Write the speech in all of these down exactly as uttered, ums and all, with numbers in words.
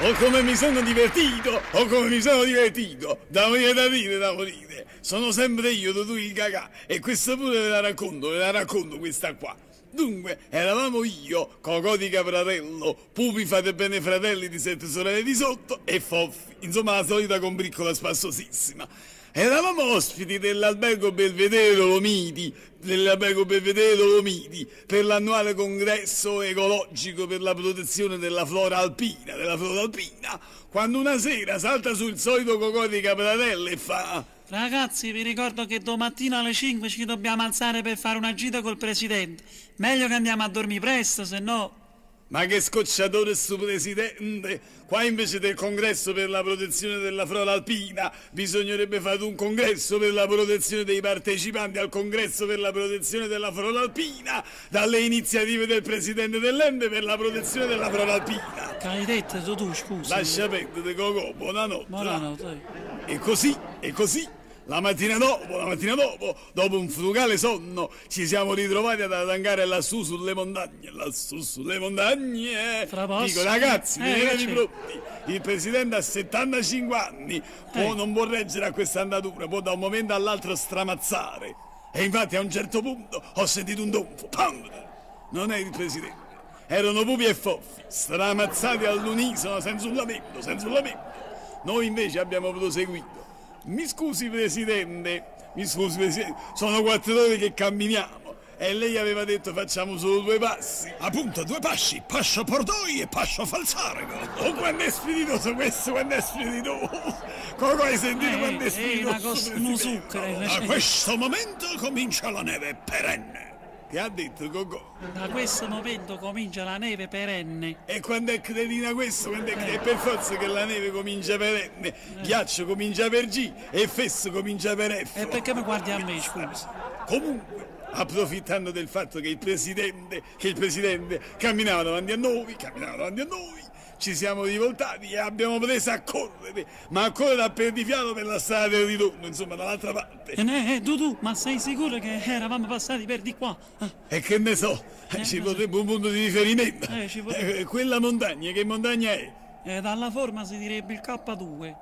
Oh, come mi sono divertito! Oh, come mi sono divertito! Da morire da dire, da morire! Sono sempre io, tu il cacà, e questa pure ve la racconto, ve la racconto questa qua. Dunque, eravamo io, Cocò di Capratello, Pupi fate bene fratelli di Sette sorelle di sotto e Foffi, insomma la solita combriccola spassosissima. Eravamo ospiti dell'albergo Belvedere Dolomiti, dell'albergo Belvedere Dolomiti, per l'annuale congresso ecologico per la protezione della flora alpina, della flora alpina, quando una sera salta sul solito Cocò di Capratello e fa... Ragazzi, vi ricordo che domattina alle cinque ci dobbiamo alzare per fare una gita col presidente. Meglio che andiamo a dormire presto, se no... Ma che scocciatore sto presidente! Qua invece del congresso per la protezione della flora alpina bisognerebbe fare un congresso per la protezione dei partecipanti al congresso per la protezione della flora alpina, dalle iniziative del presidente dell'Ende per la protezione della flora alpina. Che hai detto tu, tu, scusa? Lascia perdere, Cocò, buonanotte. Buonanotte. E così, e così, la mattina dopo, la mattina dopo, dopo un frugale sonno, ci siamo ritrovati ad attaccare lassù sulle montagne, lassù sulle montagne. Dico, ragazzi, eh, tenetevi pronti. Il presidente ha settantacinque anni, può, eh. non può reggere a questa andatura, può da un momento all'altro stramazzare. E infatti a un certo punto ho sentito un tonfo. Pam! Non è il presidente, erano Pupi e Foffi, stramazzati all'unisono, senza un lamento, senza un lamento. Noi invece abbiamo proseguito. Mi scusi presidente, mi scusi presidente, sono quattro ore che camminiamo e lei aveva detto facciamo solo due passi. Appunto, due passi, passo Pordoi e passo Falzarego. Oh, quando è spiritoso questo, quando è spiritoso. Come hai sentito eh, quando è spiritoso? Eh, una zucchero. Da questo momento comincia la neve perenne. Che ha detto Cocò? Da questo momento comincia la neve perenne. E quando è cretina questo? Quando è, è per forza che la neve comincia perenne, eh. Ghiaccio comincia per G e fesso comincia per F. E perché mi guardi a me, scusa? Comunque, approfittando del fatto che il presidente, che il presidente camminava davanti a noi, camminava davanti a noi, ci siamo rivoltati e abbiamo preso a correre, ma a correre a perdifiato per la strada del ritorno, insomma, dall'altra parte. E ne, eh, Dudu, ma sei sicuro che eravamo passati per di qua? E che ne so, eh, ci potrebbe un punto di riferimento. Eh, ci potrebbe... eh, quella montagna, che montagna è? Eh, dalla forma si direbbe il K due.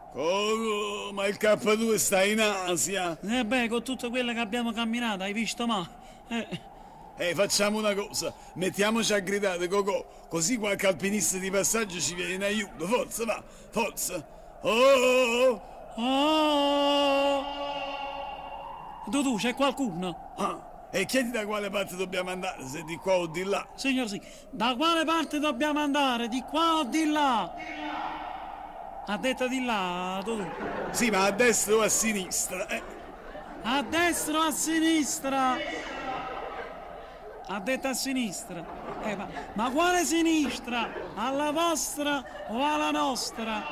Oh, ma il K due sta in Asia. Eh beh, con tutte quelle che abbiamo camminato, hai visto ma? Eh... Eh, facciamo una cosa, mettiamoci a gridare, Cocò, così qualche alpinista di passaggio ci viene in aiuto. Forza, va, forza. Oh! Oh! Dudu, c'è qualcuno? Ah, e chiedi da quale parte dobbiamo andare, se di qua o di là. Signor sì, da quale parte dobbiamo andare, di qua o di là? Ha detto di là, Dudu. Sì, ma a destra o a sinistra? Eh. A destra o a sinistra? Ha detto a sinistra. Eh, ma, ma quale sinistra? Alla vostra o alla nostra?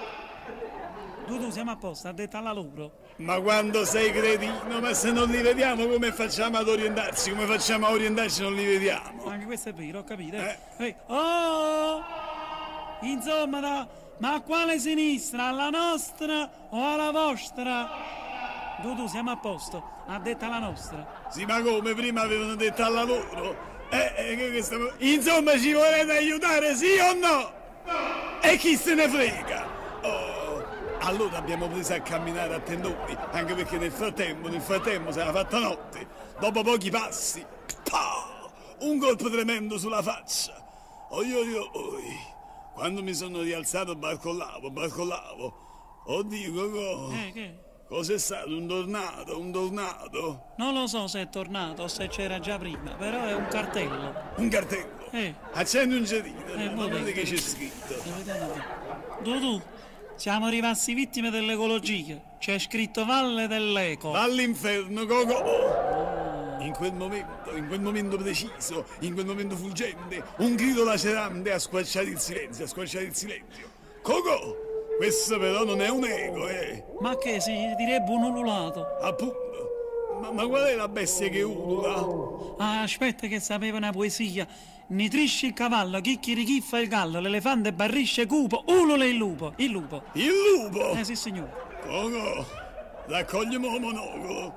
Dudu, siamo a posto, ha detto alla loro. Ma quando sei cretino, ma se non li vediamo come facciamo ad orientarci? Come facciamo a orientarci se non li vediamo? Anche questo è vero, ho capito. Eh. Eh. Eh. Oh! Insomma, da, ma a quale sinistra? Alla nostra o alla vostra? Dudu, siamo a posto, ha detto alla nostra. Sì, ma come prima avevano detto alla loro? Eh, eh, che, che stiamo... Insomma, ci volete aiutare, sì o no? E chi se ne frega? Oh, allora abbiamo preso a camminare a tendoni, anche perché nel frattempo, nel frattempo si era fatta notte. Dopo pochi passi, pow, un colpo tremendo sulla faccia. Oi, oi, oi. Quando mi sono rialzato barcollavo, barcollavo. Oddio, Cocò. Eh, che? Cos'è stato? Un tornado? Un tornado? Non lo so se è tornato o se c'era già prima, però è un cartello. Un cartello? Eh. Accendi un gedino, Eh, ma vabbè. vedi che c'è scritto. Dudu, siamo rimasti vittime dell'ecologia. C'è scritto Valle dell'Eco. All'inferno, Cocò! In quel momento, in quel momento preciso, in quel momento fulgente, un grido lacerante ha squarciato il silenzio, ha squarciato il silenzio. Cocò! Questo però non è un eco, eh! Ma che si direbbe un ululato? Appunto! Ma, ma qual è la bestia che ulula? Ah, aspetta che sapeva una poesia. Nitrisce il cavallo, chicchirichiffa il gallo, l'elefante barrisce cupo, ulula il lupo, il lupo. Il lupo? Eh sì signore. Cocò, raccogliamo il monocolo.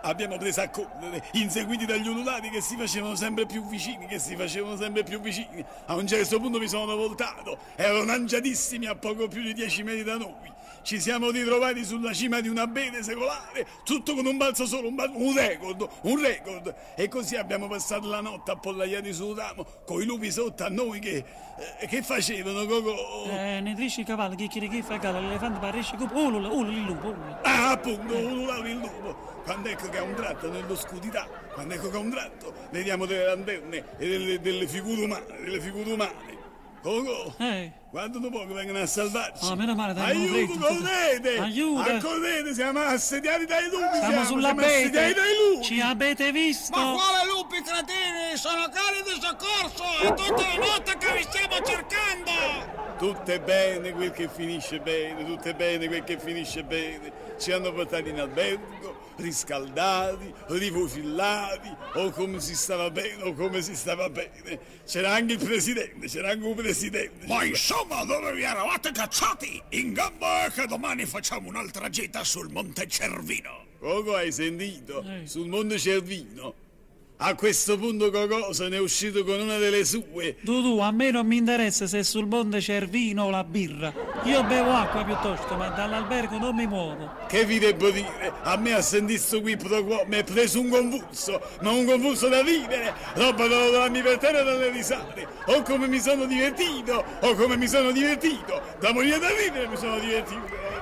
abbiamo preso a correre, inseguiti dagli ululati che si facevano sempre più vicini, che si facevano sempre più vicini. A un certo punto mi sono voltato, erano lanciatissimi a poco più di dieci metri da noi. Ci siamo ritrovati sulla cima di un abete secolare, tutto con un balzo solo, un, balzo, un record, un record. E così abbiamo passato la notte appollaiati sul ramo, con i lupi sotto a noi che, eh, che facevano, Cocò? Eh, ne trisci i cavalli, chi chi chi fa gala, l'elefante parisce, ulula, ulula il lupo, ulula. Ah, appunto, ululava il lupo. Quando ecco che a un tratto nell'oscurità, quando ecco che a un tratto vediamo delle lanterne e delle, delle figure umane, delle figure umane. Cocò, Eh. quando dopo che vengono a salvarci? Oh, meno male, dai, aiuto, non correte! Aiuto! Accorrete, siamo assediati dai lupi, Siamo siamo, sulla siamo assediati bete, dai lupi! ci avete visto? Ma quale lupi cretini? Sono cani di soccorso! È tutta la notte che vi stiamo cercando! Tutto è bene quel che finisce bene, tutto è bene quel che finisce bene. Ci hanno portati in albergo, riscaldati, rifocillati, o come si stava bene, o come si stava bene. C'era anche il presidente, c'era anche un presidente. Ma insomma, dove vi eravate cacciati? In gamba che domani facciamo un'altra gita sul Monte Cervino. Cocò, hai sentito? Eh. Sul Monte Cervino. A questo punto Cocò se ne è uscito con una delle sue. Dudu, a me non mi interessa se sul monte c'è il vino o la birra. Io bevo acqua piuttosto, ma dall'albergo non mi muovo. Che vi devo dire? A me a sentire sto qui pro quo mi è preso un convulso, ma un convulso da vivere, roba da darmi per terra dalle risate. O come mi sono divertito, o come mi sono divertito, da morire da vivere mi sono divertito.